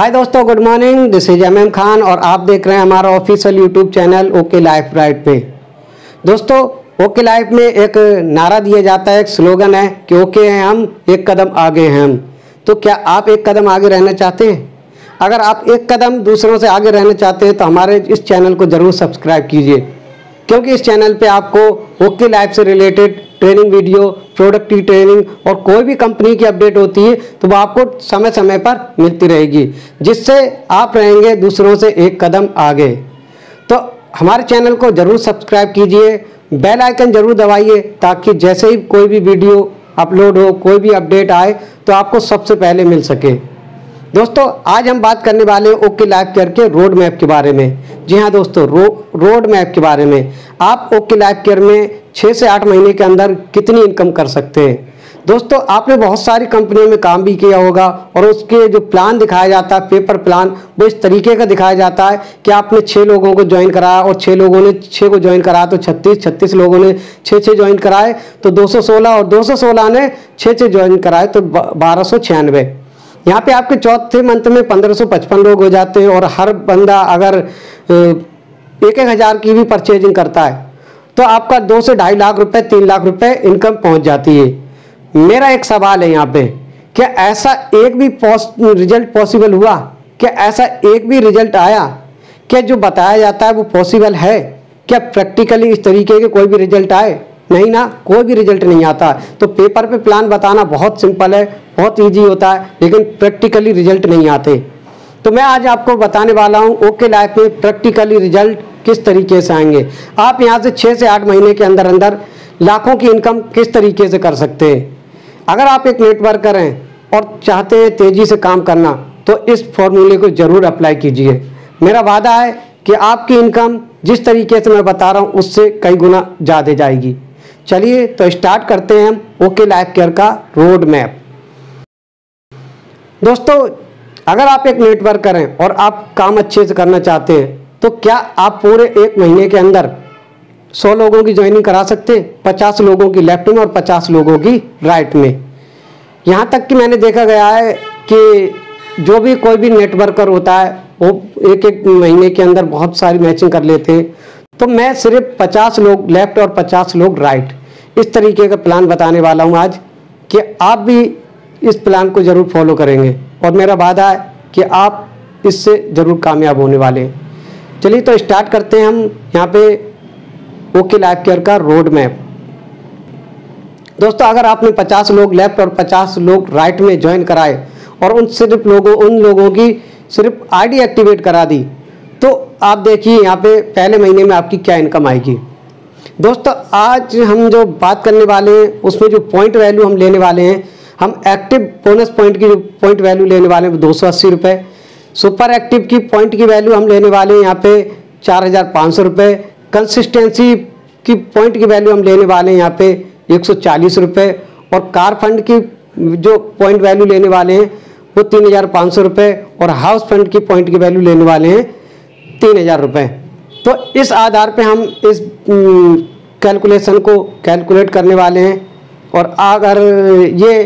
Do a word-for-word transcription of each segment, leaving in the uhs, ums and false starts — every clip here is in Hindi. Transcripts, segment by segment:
हाय दोस्तों, good morning. This is M M Khan और आप देख रहे हैं हमारा official YouTube channel okay life right पे। दोस्तों, ओके लाइफ में एक नारा दिया जाता है, एक स्लोगन है कि ओके हैं हम, एक कदम आगे हैं हम। तो क्या आप एक कदम आगे रहना चाहते हैं? अगर आप एक कदम दूसरों से आगे रहना चाहते हैं तो हमारे इस चैनल को ज़रूर सब्सक्राइब कीजिए, क्योंकि इस चैनल पे आपको ओके लाइफ से रिलेटेड ट्रेनिंग वीडियो, प्रोडक्ट की ट्रेनिंग और कोई भी कंपनी की अपडेट होती है तो वो आपको समय समय पर मिलती रहेगी, जिससे आप रहेंगे दूसरों से एक कदम आगे। तो हमारे चैनल को ज़रूर सब्सक्राइब कीजिए, बेल आइकन ज़रूर दबाइए, ताकि जैसे ही कोई भी वीडियो अपलोड हो, कोई भी अपडेट आए तो आपको सबसे पहले मिल सके। दोस्तों, आज हम बात करने वाले हैं ओके लाइफ केयर के रोड मैप के बारे में। जी हाँ दोस्तों, रो रोड मैप के बारे में। आप ओके लाइफ केयर में छः से आठ महीने के अंदर कितनी इनकम कर सकते हैं। दोस्तों, आपने बहुत सारी कंपनियों में काम भी किया होगा और उसके जो प्लान दिखाया जाता है, पेपर प्लान, वो इस तरीके का दिखाया जाता है कि आपने छः लोगों को ज्वाइन कराया और छः लोगों ने छः को ज्वाइन कराया तो छत्तीस छत्तीस लोगों ने छः छः ज्वाइन कराए तो दो सौ सोलह और दो सौ सोलह ने छः छः ज्वाइन कराए तो बारह सौ छियानवे। यहाँ पे आपके चौथे मंथ में पंद्रह सौ पचपन लोग हो जाते हैं और हर बंदा अगर एक एक हज़ार की भी परचेजिंग करता है तो आपका दो से ढाई लाख रुपए तीन लाख रुपए इनकम पहुंच जाती है। मेरा एक सवाल है यहाँ पे, क्या ऐसा एक भी पॉस, रिजल्ट पॉसिबल हुआ? क्या ऐसा एक भी रिजल्ट आया? क्या जो बताया जाता है वो पॉसिबल है? क्या प्रैक्टिकली इस तरीके के कोई भी रिजल्ट आए? नहीं ना, कोई भी रिजल्ट नहीं आता। तो पेपर पे प्लान बताना बहुत सिंपल है, बहुत इजी होता है, लेकिन प्रैक्टिकली रिजल्ट नहीं आते। तो मैं आज आपको बताने वाला हूँ ओके लाइफ में प्रैक्टिकली रिजल्ट किस तरीके से आएंगे। आप यहाँ से छः से आठ महीने के अंदर अंदर लाखों की इनकम किस तरीके से कर सकते हैं। अगर आप एक नेटवर्कर हैं और चाहते हैं तेज़ी से काम करना तो इस फॉर्मूले को ज़रूर अप्लाई कीजिए। मेरा वादा है कि आपकी इनकम जिस तरीके से मैं बता रहा हूँ उससे कई गुना ज़्यादा जाएगी। चलिए तो स्टार्ट करते हैं हम ओके लाइफ केयर का रोड मैप। दोस्तों, अगर आप एक नेटवर्कर हैं और आप काम अच्छे से करना चाहते हैं तो क्या आप पूरे एक महीने के अंदर सौ लोगों की ज्वाइनिंग करा सकते हैं, पचास लोगों की लेफ्ट में और पचास लोगों की राइट में। यहाँ तक कि मैंने देखा गया है कि जो भी कोई भी नेटवर्कर होता है वो एक एक महीने के अंदर बहुत सारी मैचिंग कर लेते हैं। तो मैं सिर्फ पचास लोग लेफ्ट और पचास लोग राइट, इस तरीके का प्लान बताने वाला हूँ आज, कि आप भी इस प्लान को ज़रूर फॉलो करेंगे और मेरा वादा है कि आप इससे ज़रूर कामयाब होने वाले हैं। चलिए तो स्टार्ट करते हैं हम यहाँ पे ओके लाइफ केयर का रोड मैप। दोस्तों, अगर आपने पचास लोग लेफ्ट और पचास लोग राइट में ज्वाइन कराए और उन सिर्फ लोगों उन लोगों की सिर्फ आईडी एक्टिवेट करा दी तो आप देखिए यहाँ पे पहले महीने में आपकी क्या इनकम आएगी। दोस्तों, आज हम जो बात करने वाले हैं उसमें जो पॉइंट वैल्यू हम लेने वाले हैं, हम एक्टिव बोनस पॉइंट की जो पॉइंट वैल्यू लेने वाले हैं दो सौ अस्सी रुपये। सुपर एक्टिव की पॉइंट की वैल्यू हम लेने वाले हैं यहाँ पे चार हज़ार पाँच सौ रुपये। कंसिस्टेंसी की पॉइंट की वैल्यू हम लेने वाले हैं यहाँ पे एक सौ चालीस रुपये और कार फंड की जो पॉइंट वैल्यू लेने वाले हैं वो तीन हज़ार पाँच सौ रुपये और हाउस फंड की पॉइंट की वैल्यू लेने वाले हैं तीन हज़ार रुपये। तो इस आधार पे हम इस कैलकुलेशन को कैलकुलेट करने वाले हैं और अगर ये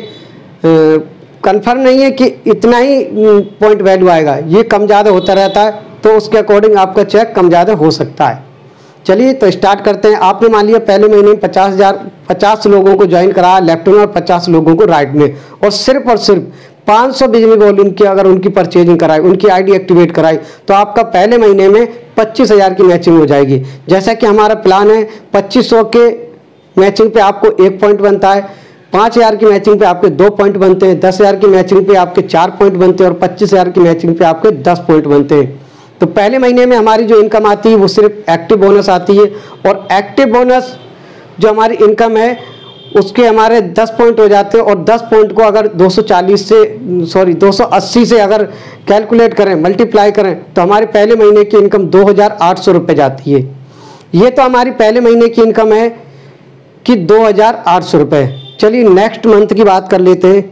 कंफर्म नहीं है कि इतना ही पॉइंट वैल्यू आएगा, ये कम ज़्यादा होता रहता है, तो उसके अकॉर्डिंग आपका चेक कम ज़्यादा हो सकता है। चलिए तो स्टार्ट करते हैं। आपने मान लिया पहले महीने में पचास हज़ार पचास लोगों को ज्वाइन कराया लेफ्ट में और पचास लोगों को राइट में, और सिर्फ और सिर्फ पाँच सौ बिजली वॉल्यूम की अगर उनकी परचेजिंग कराई, उनकी आईडी एक्टिवेट कराई तो आपका पहले महीने में पच्चीस हज़ार की मैचिंग हो जाएगी। जैसा कि हमारा प्लान है, पच्चीस सौ के मैचिंग पे आपको एक पॉइंट बनता है, पाँच हज़ार की मैचिंग पे आपके दो पॉइंट बनते हैं, दस हज़ार की मैचिंग पे आपके चार पॉइंट बनते हैं और पच्चीस हज़ार की मैचिंग पे आपके दस पॉइंट बनते हैं। तो पहले महीने में हमारी जो इनकम आती है वो सिर्फ एक्टिव बोनस आती है, और एक्टिव बोनस जो हमारी इनकम है उसके हमारे दस पॉइंट हो जाते हैं, और दस पॉइंट को अगर दो सौ चालीस से सॉरी दो सौ अस्सी से अगर कैलकुलेट करें, मल्टीप्लाई करें तो हमारे पहले महीने की इनकम दो हज़ार आठ सौ रुपये जाती है। ये तो हमारी पहले महीने की इनकम है कि दो हज़ार आठ सौ रुपये। चलिए नेक्स्ट मंथ की बात कर लेते हैं।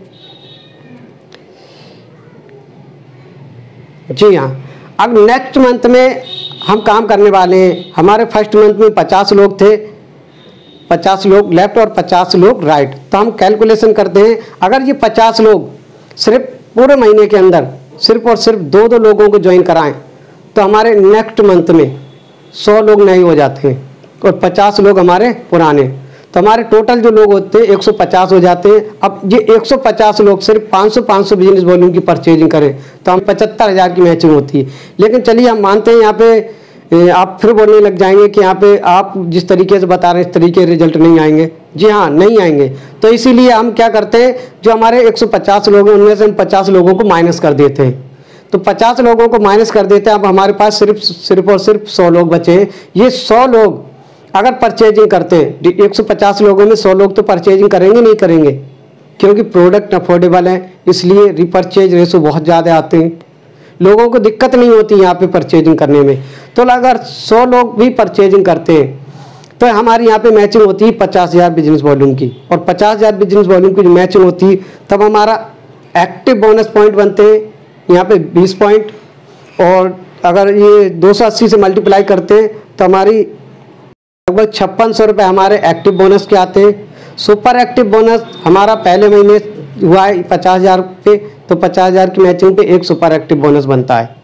जी हाँ, अब नेक्स्ट मंथ में हम काम करने वाले हैं। हमारे फर्स्ट मंथ में पचास लोग थे, पचास लोग लेफ्ट और पचास लोग राइट। तो हम कैलकुलेशन करते हैं, अगर ये पचास लोग सिर्फ पूरे महीने के अंदर सिर्फ और सिर्फ दो दो लोगों को ज्वाइन कराएं तो हमारे नेक्स्ट मंथ में सौ लोग नए हो जाते हैं और पचास लोग हमारे पुराने, तो हमारे टोटल जो लोग होते हैं एक सौ पचास हो जाते हैं। अब ये एक सौ पचास लोग सिर्फ पाँच सौ पाँच सौ बिजनेस वॉल्यूम की परचेजिंग करें तो हम पचहत्तर हज़ार की मैचिंग होती है। लेकिन चलिए हम मानते हैं यहाँ पे आप फिर बोलने लग जाएंगे कि यहाँ पे आप जिस तरीके से बता रहे हैं इस तरीके रिजल्ट नहीं आएंगे। जी हाँ, नहीं आएंगे। तो इसीलिए हम क्या करते हैं, जो हमारे एक सौ पचास लोग हैं उनमें से हम पचास लोगों को माइनस कर देते हैं। तो पचास लोगों को माइनस कर देते हैं। अब हमारे पास सिर्फ सिर्फ और सिर्फ सौ लोग बचे हैं। ये सौ लोग अगर परचेजिंग करते हैं, एक सौ पचास लोगों में सौ लोग तो परचेजिंग करेंगे नहीं करेंगे, क्योंकि प्रोडक्ट अफोर्डेबल है, इसलिए रिपर्चेज रेशो बहुत ज़्यादा आते हैं। लोगों को दिक्कत नहीं होती यहाँ पे परचेजिंग करने में। तो अगर सौ लोग भी परचेजिंग करते हैं तो हमारी यहाँ पे मैचिंग होती है पचास हज़ार बिजनेस वॉल्यूम की, और पचास हज़ार बिजनेस वॉल्यूम की जो मैचिंग होती है तब हमारा एक्टिव बोनस पॉइंट बनते हैं यहाँ पे बीस पॉइंट, और अगर ये दो सौ अस्सी से मल्टीप्लाई करते हैं तो हमारी लगभग छप्पन सौ रुपये हमारे एक्टिव बोनस के आते हैं। सुपर एक्टिव बोनस हमारा पहले महीने हुआ है पचास हज़ार पे, तो पचास हज़ार की मैचिंग पे एक सुपर एक्टिव बोनस बनता है।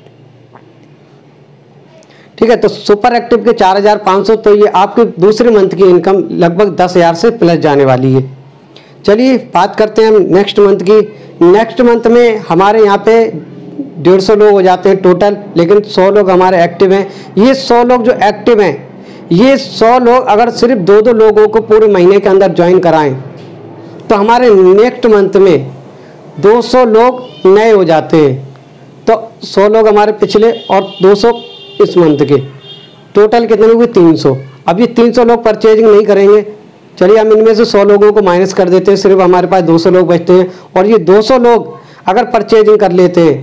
ठीक है, तो सुपर एक्टिव के चार हज़ार पाँच सौ, तो ये आपके दूसरे मंथ की इनकम लगभग दस हज़ार से प्लस जाने वाली है। चलिए बात करते हैं हम नेक्स्ट मंथ की। नेक्स्ट मंथ में हमारे यहाँ पे डेढ़ सौ लोग हो जाते हैं टोटल, लेकिन सौ लोग हमारे एक्टिव हैं। ये सौ लोग जो एक्टिव हैं, ये सौ लोग अगर सिर्फ दो दो लोगों को पूरे महीने के अंदर ज्वाइन कराएं तो हमारे नेक्स्ट मंथ में दो सौ लोग नए हो जाते हैं। तो सौ लोग हमारे पिछले और दो सौ इस मंथ के, टोटल कितने हुए तीन सौ। अब ये तीन सौ लोग परचेजिंग नहीं करेंगे, चलिए हम इनमें से सौ लोगों को माइनस कर देते हैं, सिर्फ हमारे पास दो सौ लोग बचते हैं। और ये दो सौ लोग अगर परचेजिंग कर लेते हैं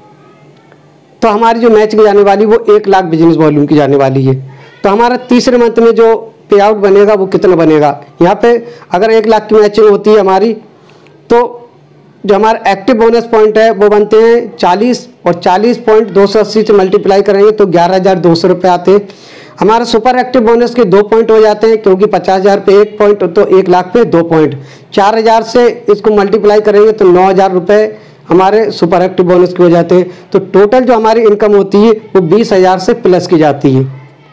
तो हमारी जो मैचिंग जाने वाली वो एक लाख बिजनेस वॉल्यूम की जाने वाली है। तो हमारा तीसरे मंथ में जो पे आउट बनेगा वो कितना बनेगा, यहाँ पे अगर एक लाख की मैचिंग होती है हमारी, तो जो हमारा एक्टिव बोनस पॉइंट है वो बनते हैं चालीस, और चालीस पॉइंट दो सौ अस्सी से मल्टीप्लाई करेंगे तो ग्यारह हज़ार दो सौ रुपये आते हैं। हमारा सुपर एक्टिव बोनस के दो पॉइंट हो जाते हैं, क्योंकि पचास हज़ार पे एक पॉइंट तो एक लाख पे दो पॉइंट, चार हज़ार से इसको मल्टीप्लाई करेंगे तो नौ हज़ार रुपये हमारे सुपर एक्टिव बोनस के हो जाते हैं। तो टोटल जो हमारी इनकम होती है वो बीस हज़ार से प्लस की जाती है।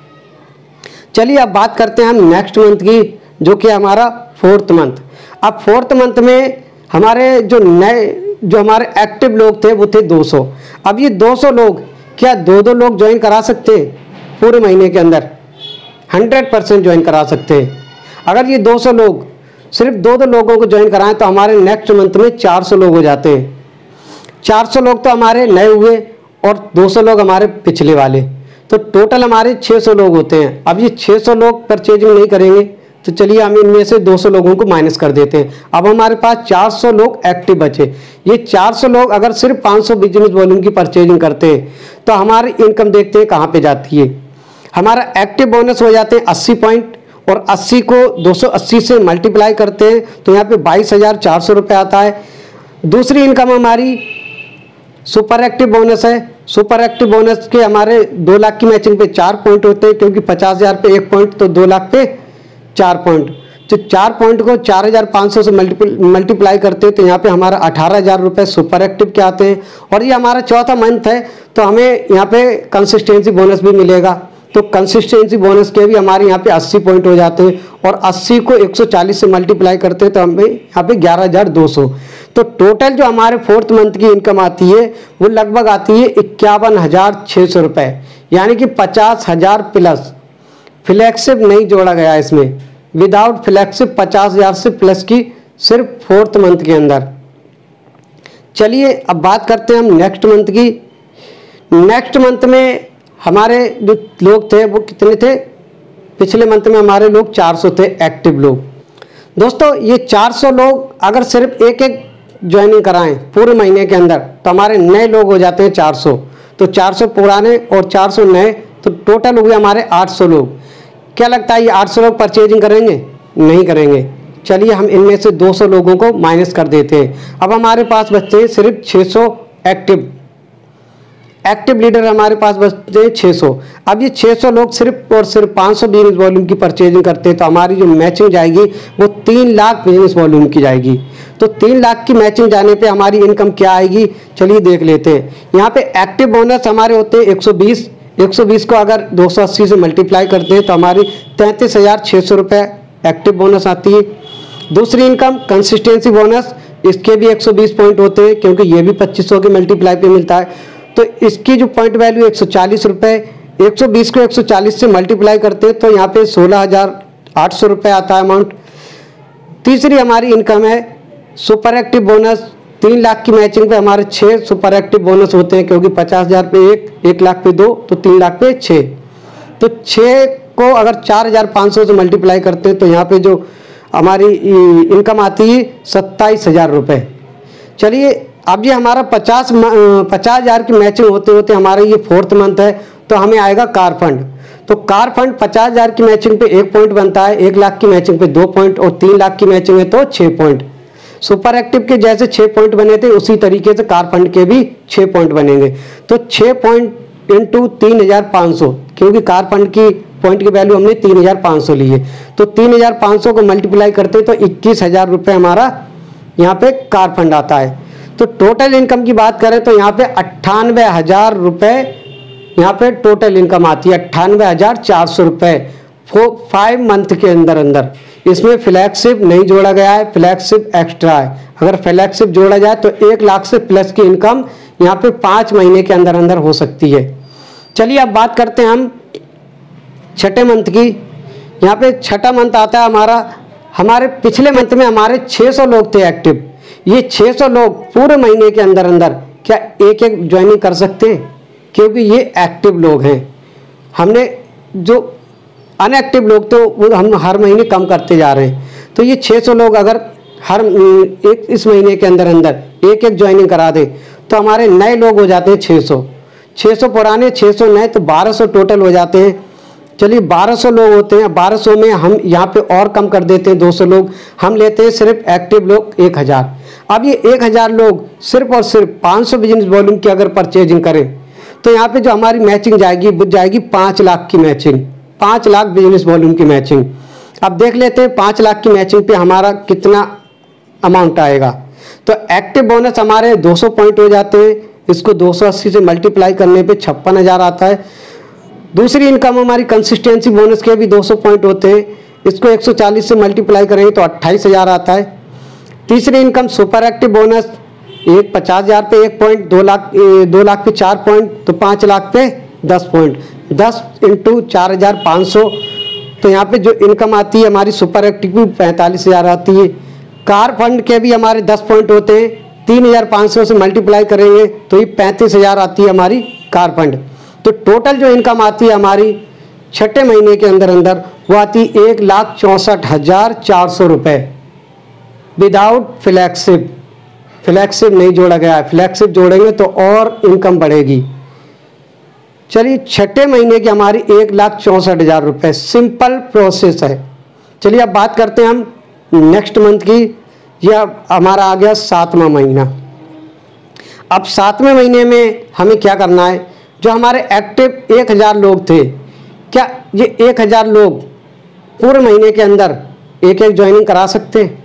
चलिए अब बात करते हैं हम नेक्स्ट मंथ की, जो कि हमारा फोर्थ मंथ। अब फोर्थ मंथ में हमारे जो नए जो हमारे एक्टिव लोग थे वो थे दो सौ। अब ये दो सौ लोग क्या दो दो लोग ज्वाइन करा सकते हैं पूरे महीने के अंदर? हंड्रेड परसेंट ज्वाइन करा सकते हैं। अगर ये दो सौ लोग सिर्फ दो दो लोगों को ज्वाइन कराएं तो हमारे नेक्स्ट मंथ में चार सौ लोग हो जाते हैं। चार सौ लोग तो हमारे नए हुए और दो सौ लोग हमारे पिछले वाले, तो टोटल हमारे छह सौ लोग होते हैं। अब ये छह सौ लोग परचेजिंग नहीं करेंगे तो चलिए हम इनमें से दो सौ लोगों को माइनस कर देते हैं। अब हमारे पास चार सौ लोग एक्टिव बचे। ये चार सौ लोग अगर सिर्फ पाँच सौ बिजनेस वॉल्यूम की परचेजिंग करते हैं तो हमारी इनकम देखते हैं कहाँ पे जाती है। हमारा एक्टिव बोनस हो जाते हैं अस्सी पॉइंट, और अस्सी को दो सौ अस्सी से मल्टीप्लाई करते हैं तो यहाँ पे बाईस हज़ार चार सौ रुपये आता है। दूसरी इनकम हमारी सुपर एक्टिव बोनस है। सुपर एक्टिव बोनस के हमारे दो लाख की मैचिंग पे चार पॉइंट होते हैं, क्योंकि पचास हज़ार पे एक पॉइंट तो दो लाख पे चार पॉइंट, तो चार पॉइंट को चार हज़ार पाँच सौ से मल्टीपल मल्टीप्लाई करते हैं तो यहाँ पे हमारा अठारह हज़ार रुपये सुपर एक्टिव के आते हैं। और ये हमारा चौथा मंथ है तो हमें यहाँ पे कंसिस्टेंसी बोनस भी मिलेगा। तो कंसिस्टेंसी बोनस के भी हमारे यहाँ पे अस्सी पॉइंट हो जाते हैं, और अस्सी को एक सौ चालीस से मल्टीप्लाई करते हैं तो हमें यहाँ पे ग्यारह हज़ार दो सौ। तो टोटल जो हमारे फोर्थ मंथ की इनकम आती है वो लगभग आती है इक्यावन हज़ार छः सौ रुपये, यानी कि पचास हज़ार प्लस। फ्लैगशिप नहीं जोड़ा गया इसमें, विदाउट फ्लैगशिप पचास हज़ार से प्लस की सिर्फ फोर्थ मंथ के अंदर। चलिए अब बात करते हैं हम नेक्स्ट मंथ की। नेक्स्ट मंथ में हमारे जो लोग थे वो कितने थे? पिछले मंथ में हमारे लोग चार सौ थे एक्टिव लोग। दोस्तों ये चार सौ लोग अगर सिर्फ एक एक ज्वाइनिंग कराएं पूरे महीने के अंदर तो हमारे नए लोग हो जाते हैं चार सौ। तो चार सौ पुराने और चार सौ नए, तो टोटल हो गए हमारे आठ सौ लोग। क्या लगता है ये आठ सौ लोग परचेजिंग करेंगे? नहीं करेंगे। चलिए हम इनमें से दो सौ लोगों को माइनस कर देते हैं। अब हमारे पास बचते हैं सिर्फ छह सौ एक्टिव एक्टिव लीडर हमारे पास बचते हैं छः सौ। अब ये छः सौ लोग सिर्फ और सिर्फ पाँच सौ बिजनेस वॉल्यूम की परचेजिंग करते हैं, तो हमारी जो मैचिंग जाएगी वो तीन लाख बिजनेस वॉल्यूम की जाएगी। तो तीन लाख की मैचिंग जाने पे हमारी इनकम क्या आएगी, चलिए देख लेते हैं। यहाँ पे एक्टिव बोनस हमारे होते हैं एक सौ बीस। एक सौ बीस को अगर दो सौ अस्सी से मल्टीप्लाई करते हैं तो हमारी तैंतीस हज़ार छः सौ रुपये एक्टिव बोनस आती है। दूसरी इनकम कंसिस्टेंसी बोनस, इसके भी एक सौ बीस पॉइंट होते हैं क्योंकि ये भी पच्चीस सौ के मल्टीप्लाई पे मिलता है, तो इसकी जो पॉइंट वैल्यू एक सौ चालीस रुपये, एक सौ बीस को एक सौ चालीस से मल्टीप्लाई करते हैं तो यहाँ पे सोलह हज़ार आठ सौ रुपये आता है अमाउंट। तीसरी हमारी इनकम है सुपर एक्टिव बोनस। तीन लाख की मैचिंग पे हमारे छः सुपर एक्टिव बोनस होते हैं क्योंकि पचास हज़ार पे एक, एक लाख पे दो, तो तीन लाख पे छः। तो छः को अगर चार हज़ार पाँच सौ से मल्टीप्लाई करते हैं तो यहाँ पे जो हमारी इनकम आती है सत्ताईस हज़ार रुपये। चलिए अब ये हमारा पचास पचास हज़ार की मैचिंग होते होते हमारा ये फोर्थ मंथ है, तो हमें आएगा कार फंड। तो कार फंड पचास हज़ार की मैचिंग पे एक पॉइंट बनता है, एक लाख की मैचिंग पे दो पॉइंट और तीन लाख की मैचिंग है तो छः पॉइंट। सुपर एक्टिव के जैसे छः पॉइंट बने थे उसी तरीके से कार फंड के भी छः पॉइंट बनेंगे। तो छः पॉइंट इंटू तीन हज़ार पाँच सौ, क्योंकि कार फंड की पॉइंट की वैल्यू हमने तीन हज़ार पाँच सौ ली है, तो तीन हज़ार पाँच सौ को मल्टीप्लाई करते तो इक्कीस हज़ार रुपये हमारा यहाँ पे कार फंड आता है। तो टोटल इनकम की बात करें तो यहाँ पे अट्ठानवे हज़ार रुपये यहाँ पे टोटल इनकम आती है, अट्ठानवे हज़ार चार सौ रुपये फोर फाइव मंथ के अंदर अंदर। इसमें फ्लैगशिप नहीं जोड़ा गया है, फ्लैगशिप एक्स्ट्रा है। अगर फ्लैगशिप जोड़ा जाए तो एक लाख से प्लस की इनकम यहाँ पे पाँच महीने के अंदर अंदर हो सकती है। चलिए अब बात करते हैं हम छठे मंथ की। यहाँ पे छठा मंथ आता है हमारा, हमारे पिछले मंथ में हमारे छः सौ लोग थे एक्टिव। ये छः सौ लोग पूरे महीने के अंदर अंदर क्या एक एक ज्वाइनिंग कर सकते हैं, क्योंकि ये एक्टिव लोग हैं। हमने जो अनएक्टिव लोग तो वो हम हर महीने कम करते जा रहे हैं। तो ये छः सौ लोग अगर हर एक इस महीने के अंदर अंदर एक एक ज्वाइनिंग करा दे तो हमारे नए लोग हो जाते हैं छः सौ। छः सौ पुराने, छः सौ नए, तो बारह सौ टोटल हो जाते हैं। चलिए बारह सौ लोग होते हैं, बारह सौ में हम यहाँ पे और कम कर देते हैं दो सौ लोग, हम लेते हैं सिर्फ एक्टिव लोग एक हज़ार। अब ये एक हज़ार लोग सिर्फ और सिर्फ पाँच सौ बिजनेस वॉल्यूम की अगर परचेजिंग करें तो यहाँ पे जो हमारी मैचिंग जाएगी वो जाएगी पाँच लाख की मैचिंग, पाँच लाख बिजनेस वॉल्यूम की मैचिंग। अब देख लेते हैं पाँच लाख की मैचिंग पे हमारा कितना अमाउंट आएगा। तो एक्टिव बोनस हमारे दो सौ पॉइंट हो जाते हैं, इसको दो सौ अस्सी से मल्टीप्लाई करने पे छप्पन हज़ार आता है। दूसरी इनकम हमारी कंसिस्टेंसी बोनस के भी दो सौ पॉइंट होते हैं, इसको एक सौ चालीस से मल्टीप्लाई करेंगे तो अट्ठाईस हज़ार आता है। तीसरी इनकम सुपर एक्टिव बोनस, एक पचास हज़ार पे एक पॉइंट, दो लाख दो लाख पे चार पॉइंट, तो पाँच लाख पे दस पॉइंट, दस इंटू चार हज़ार पाँच सौ। तो यहाँ पे जो इनकम आती है हमारी सुपर एक्टिव की पैंतालीस हज़ार आती है। कार फंड के भी हमारे दस पॉइंट होते हैं, तीन हज़ार पाँच सौ से मल्टीप्लाई करेंगे तो ये पैंतीस हज़ार आती है हमारी कार फंड। तो टोटल जो इनकम आती है हमारी छठे महीने के अंदर अंदर वो आती है एक लाख चौंसठ हज़ार चार सौ रुपये विदाउट फ्लैगशिप। फ्लैगशिप नहीं जोड़ा गया है, फ्लैगशिप जोड़ेंगे तो और इनकम बढ़ेगी। चलिए छठे महीने की हमारी एक लाख चौंसठ हज़ार रुपये, सिंपल प्रोसेस है। चलिए अब बात करते हैं हम नेक्स्ट मंथ की। यह हमारा आ गया सातवां महीना। अब सातवें महीने में हमें क्या करना है, जो हमारे एक्टिव एक हज़ार लोग थे, क्या ये एक हज़ार लोग पूरे महीने के अंदर एक एक ज्वाइनिंग करा सकते हैं?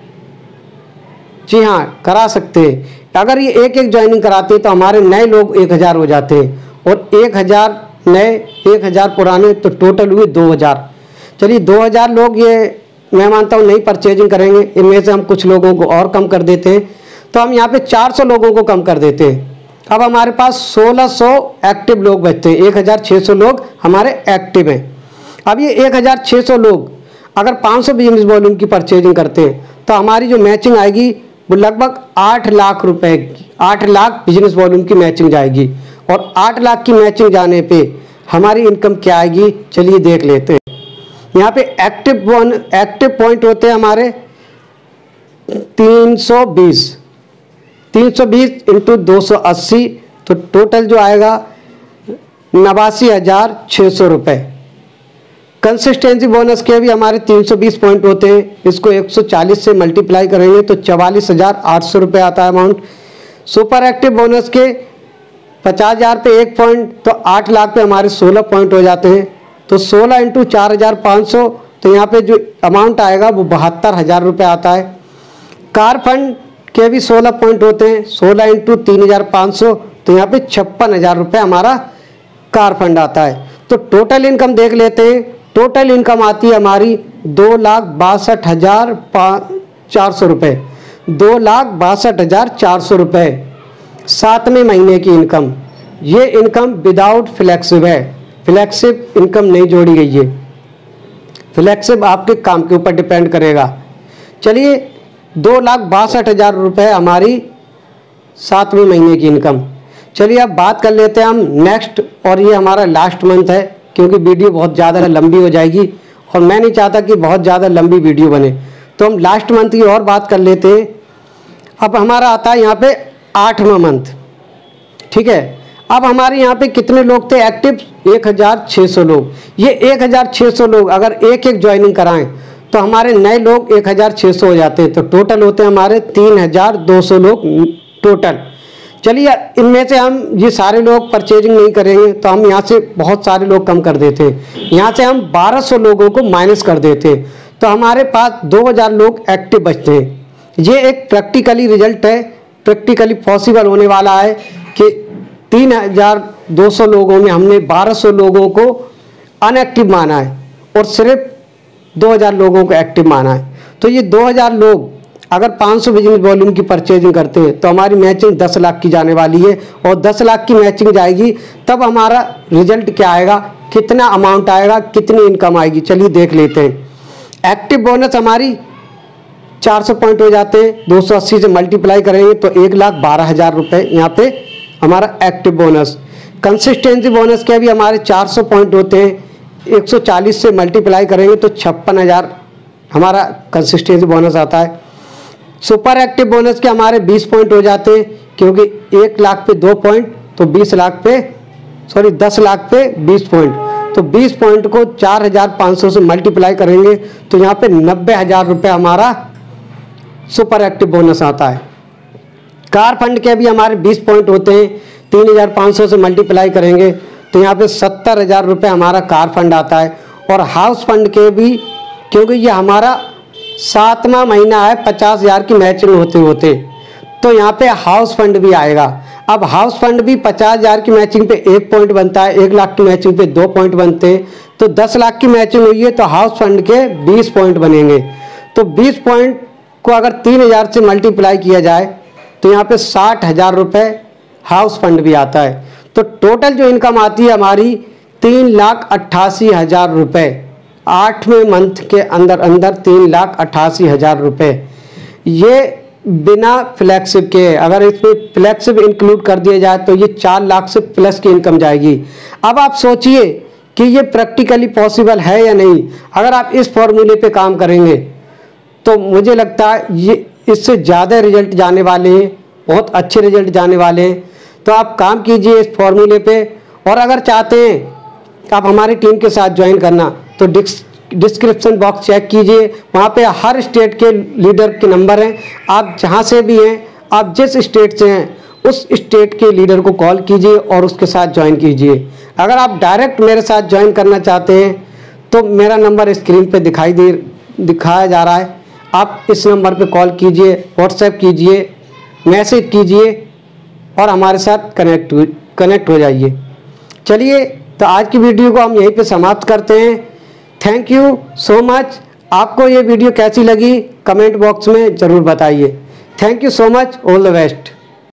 जी हाँ, करा सकते हैं। अगर ये एक एक ज्वाइनिंग कराते तो हमारे नए लोग एक हज़ार हो जाते हैं, और एक हज़ार नए एक हज़ार पुराने, तो टोटल हुए दो हज़ार। चलिए दो हज़ार लोग ये मैं मानता हूँ नहीं परचेजिंग करेंगे, इनमें से हम कुछ लोगों को और कम कर देते हैं, तो हम यहाँ पे चार सौ लोगों को कम कर देते हैं। अब हमारे पास सोलह सौ एक्टिव लोग बचते हैं, एक हज़ार छः सौ लोग हमारे एक्टिव हैं। अब ये एक हज़ार छः सौ लोग अगर पाँच सौ बिजनेस वॉल्यूम की परचेजिंग करते हैं तो हमारी जो मैचिंग आएगी वो लगभग आठ लाख रुपए की, आठ लाख बिजनेस वॉल्यूम की मैचिंग जाएगी। और आठ लाख की मैचिंग जाने पे हमारी इनकम क्या आएगी, चलिए देख लेते हैं। यहाँ पे एक्टिव वन एक्टिव पॉइंट होते हैं हमारे तीन सौ बीस, तीन सौ बीस इंटू दो सौ अस्सी, तो टोटल जो आएगा नवासी हज़ार छः सौ रुपये। कंसिस्टेंसी बोनस के भी हमारे तीन सौ बीस पॉइंट होते हैं, इसको एक सौ चालीस से मल्टीप्लाई करेंगे तो चवालीस हज़ार आठ सौ रुपये आता है अमाउंट। सुपर एक्टिव बोनस के पचास हज़ार पे एक पॉइंट तो आठ लाख पे हमारे सोलह पॉइंट हो जाते हैं। तो सोलह इंटू चार हज़ार पाँच सौ, तो यहाँ पे जो अमाउंट आएगा वो बहत्तर हज़ार रुपये आता है। कार फंड के भी सोलह पॉइंट होते हैं, सोलह इंटू तीन हज़ार पाँच सौ, तो यहाँ पे छप्पन हज़ार रुपये हमारा कार फंड आता है। तो टोटल इनकम देख लेते हैं। टोटल इनकम आती है हमारी दो लाख बासठ हज़ार चार सौ रुपये, दो लाख बासठ हज़ार चार सौ रुपये सातवें महीने की इनकम। ये इनकम विदाउट फ्लैक्सिब है, फ्लैक्सिब इनकम नहीं जोड़ी गई है। फ्लैक्सिब आपके काम के ऊपर डिपेंड करेगा। चलिए, दो लाख बासठ हज़ार रुपये हमारी सातवें महीने की इनकम। चलिए अब बात कर लेते हैं हम नेक्स्ट, और ये हमारा लास्ट मंथ है, क्योंकि वीडियो बहुत ज़्यादा लंबी हो जाएगी और मैं नहीं चाहता कि बहुत ज़्यादा लंबी वीडियो बने, तो हम लास्ट मंथ की और बात कर लेते हैं। अब हमारा आता है यहाँ पे आठवां मंथ, ठीक है। अब हमारे यहाँ पे कितने लोग थे एक्टिव? एक हज़ार छः सौ लोग। ये एक हज़ार छः सौ लोग अगर एक एक ज्वाइनिंग कराएं तो हमारे नए लोग एक हज़ार छः सौ हो जाते हैं। तो टोटल होते हैं हमारे तीन हज़ार दो सौ लोग टोटल। चलिए, इनमें से हम ये सारे लोग परचेजिंग नहीं करेंगे, तो हम यहाँ से बहुत सारे लोग कम कर देते हैं। यहाँ से हम बारह सौ लोगों को माइनस कर देते हैं, तो हमारे पास दो हज़ार लोग एक्टिव बचते हैं। ये एक प्रैक्टिकली रिजल्ट है, प्रैक्टिकली पॉसिबल होने वाला है कि तीन हज़ार दो सौ लोगों में हमने बारह सौ लोगों को अनएक्टिव माना है और सिर्फ दो हज़ार लोगों को एक्टिव माना है। तो ये दो हज़ार लोग अगर पाँच सौ बिजनेस वॉल्यूम की परचेजिंग करते हैं तो हमारी मैचिंग दस लाख की जाने वाली है, और दस लाख की मैचिंग जाएगी तब हमारा रिजल्ट क्या आएगा, कितना अमाउंट आएगा, कितनी इनकम आएगी। चलिए देख लेते हैं। एक्टिव बोनस हमारी चार सौ पॉइंट हो जाते हैं, दो सौ अस्सी से मल्टीप्लाई करेंगे तो एक लाख बारह हज़ार रुपये यहाँ पे हमारा एक्टिव बोनस। कंसिस्टेंसी बोनस के भी हमारे चार सौ पॉइंट होते हैं, एक सौ चालीस से मल्टीप्लाई करेंगे तो छप्पन हज़ार हमारा कंसिस्टेंसी बोनस आता है। सुपर एक्टिव बोनस के हमारे बीस पॉइंट हो जाते हैं, क्योंकि एक लाख पे दो पॉइंट तो बीस लाख पे सॉरी दस लाख पे बीस पॉइंट, तो बीस पॉइंट को चार हज़ार पाँच सौ से मल्टीप्लाई करेंगे तो यहाँ पे नब्बे हज़ार रुपये हमारा सुपर एक्टिव बोनस आता है। कार फंड के भी हमारे बीस पॉइंट होते हैं, तीन हज़ार पाँच सौ से मल्टीप्लाई करेंगे तो यहाँ पे सत्तर हज़ार रुपये हमारा कार फंड आता है। और हाउस फंड के भी, क्योंकि ये हमारा सातवां महीना है, पचास हज़ार की मैचिंग होते होते तो यहाँ पे हाउस फंड भी आएगा। अब हाउस फंड भी पचास हज़ार की मैचिंग पे एक पॉइंट बनता है, एक लाख की मैचिंग पे दो पॉइंट बनते हैं, तो दस लाख की मैचिंग हुई है तो हाउस फंड के बीस पॉइंट बनेंगे। तो बीस पॉइंट को अगर तीन हज़ार से मल्टीप्लाई किया जाए तो यहाँ पे साठ हज़ार रुपये हाउस फंड भी आता है। तो टोटल जो इनकम आती है हमारी तीन लाख अट्ठासी हज़ार रुपये, आठवें मंथ के अंदर अंदर तीन लाख अट्ठासी हज़ार रुपये। ये बिना फ्लैक्सिब के, अगर इसमें फ्लैक्सिब इंक्लूड कर दिया जाए तो ये चार लाख से प्लस की इनकम जाएगी। अब आप सोचिए कि ये प्रैक्टिकली पॉसिबल है या नहीं। अगर आप इस फॉर्मूले पे काम करेंगे तो मुझे लगता है ये इससे ज़्यादा रिजल्ट जाने वाले हैं, बहुत अच्छे रिजल्ट जाने वाले हैं। तो आप काम कीजिए इस फॉर्मूले पे, और अगर चाहते हैं आप हमारी टीम के साथ ज्वाइन करना तो डिस्क्रिप्शन बॉक्स चेक कीजिए, वहाँ पे हर स्टेट के लीडर के नंबर हैं। आप जहाँ से भी हैं, आप जिस स्टेट से हैं उस स्टेट के लीडर को कॉल कीजिए और उसके साथ ज्वाइन कीजिए। अगर आप डायरेक्ट मेरे साथ ज्वाइन करना चाहते हैं तो मेरा नंबर स्क्रीन पे दिखाई दे दिखाया जा रहा है, आप इस नंबर पे कॉल कीजिए, व्हाट्सएप कीजिए, मैसेज कीजिए और हमारे साथ कनेक्ट कनेक्ट हो जाइए। चलिए, तो आज की वीडियो को हम यहीं पे समाप्त करते हैं। Thank you so much. आपको ये वीडियो कैसी लगी कमेंट बॉक्स में ज़रूर बताइए। Thank you so much, all the best.